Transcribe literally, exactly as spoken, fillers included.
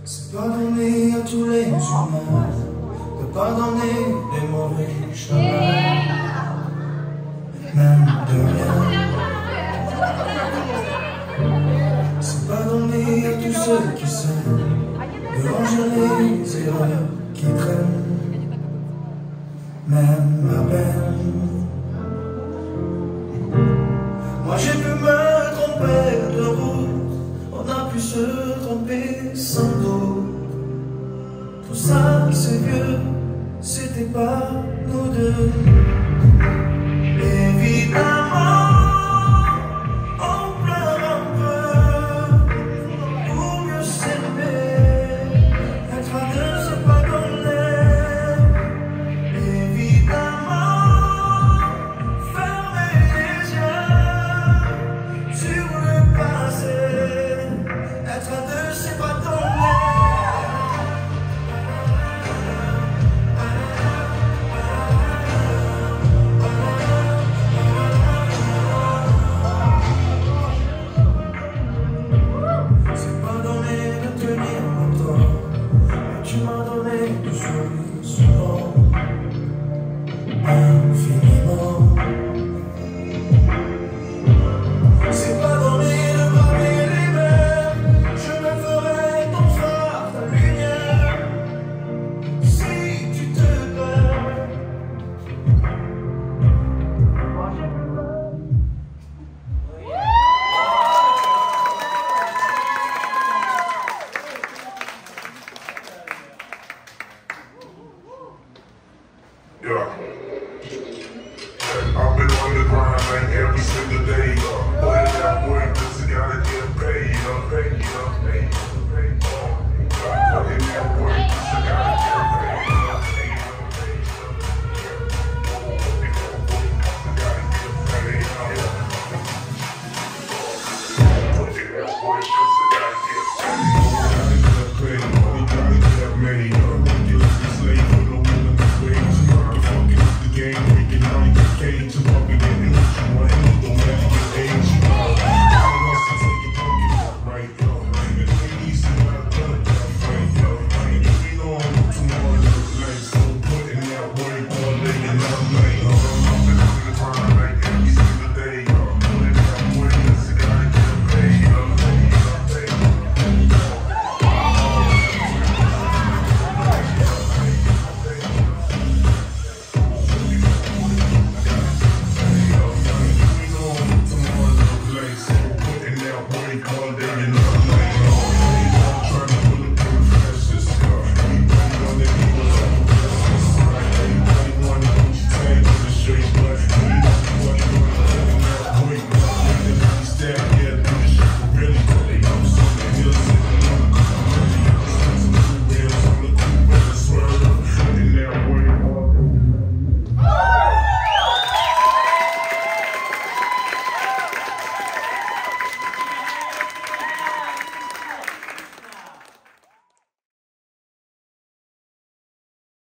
C'est pardonner à tous les humains, de pardonner les mauvais chemins, même de rien. C'est pardonner à tous ceux qui s'aiment, de ranger les erreurs qui traînent, même à peine. Moi j'ai pu me tromper de route, on a pu se tromper sans doute. Tout ça c'est vieux, c'était pas nous deux.